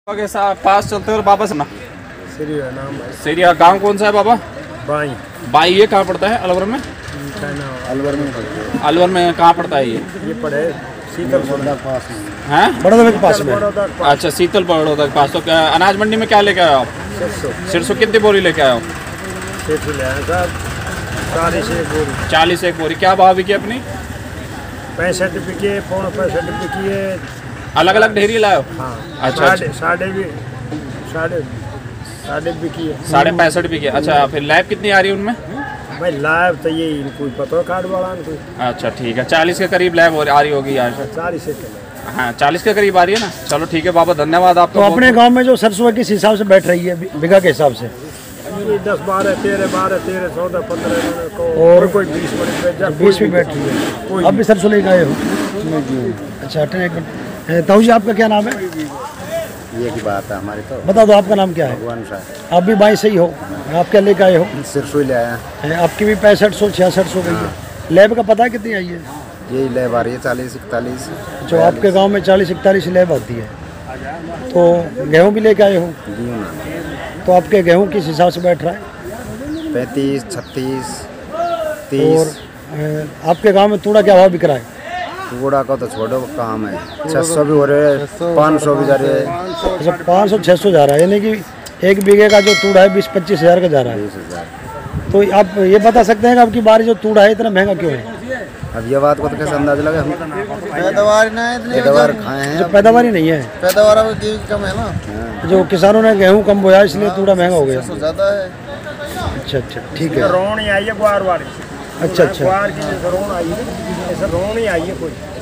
के साथ पास चलते और वापस ना सीरिया नाम है। सीरिया गांव कौन सा है बाबा? बाई बाई ये कहाँ पड़ता है? अलवर में? अलवर में कहाँ पड़ता है ये पड़े शीतल पास में हैं? बड़ौदा के पास में। अच्छा शीतल बड़ौदा के पास। तो क्या अनाज मंडी में क्या लेके आए हो आप? 600 कितनी बोरी लेके आए हो? 40 एक बोरी। क्या भाव बिकी अपनी? 65 बिकी, 65 बिकी है। अलग अलग ढेरी लाए हो? हाँ। अच्छा साढ़े बिकी है। 65.5 बिकी। अच्छा फिर लैब कितनी आ रही है उनमें? भाई लाइव तो ये इनको पता है कार्ड वाला इनको। अच्छा ठीक है 40 के करीब लैब आ रही होगी यार। 40 से हाँ 40 के करीब आ रही है ना। चलो ठीक है बाबा धन्यवाद आपका। तो अपने गांव में जो सरसों किस हिसाब से बैठ रही है बीघा के हिसाब से? 10, 12, 13, 14, 15 और कोई 20 भी बैठ रही है। अब भी सरसों लेके आए हो? अच्छा एक मिनट। ताऊ जी आपका क्या नाम है? ये की बात है हमारी। तो बता दो आपका नाम क्या है? भगवान साहब। आप भी बाई से ही हो? आप क्या लेके आए हो? सिरसों ले आया है, आपकी भी 6500 6600 गई है। लैब का पता है कितनी आई है? यही लैब आ रही है 40 41। जो आपके गांव में 40 41 लैब आती है। तो गेहूँ भी लेके आए हो? तो आपके गेहूँ किस हिसाब से बैठ रहा है? 35 36 30। और आपके गांव में तूड़ा क्या भाव बिक रहा है? कूड़ा का तो छोड़ो काम है। 600 भी हो रहे हैं, 500 भी जा रहे हैं। अच्छा 500 600 जा रहा है, यानी कि एक बीघे का जो तूड़ा है 20-25 हज़ार का जा रहा है। 20,000। तो आप ये बता सकते हैं कि आपकी बारी जो तूड़ा है इतना महंगा क्यों है? अब ये बात को तो कैसे अंदाजा लगा? हम पैदावार खाए हैं। जो पैदावार ही नहीं है, पैदावार कम है ना। जो किसानों ने गेहूँ कम बोया इसलिए तूड़ा महंगा हो गया। ज़्यादा है। अच्छा ठीक है। रोन ही आई है ग्वार वाली। अच्छा ग्वार की जैसे रोन आई है, ऐसे रोन ही आई है कोई।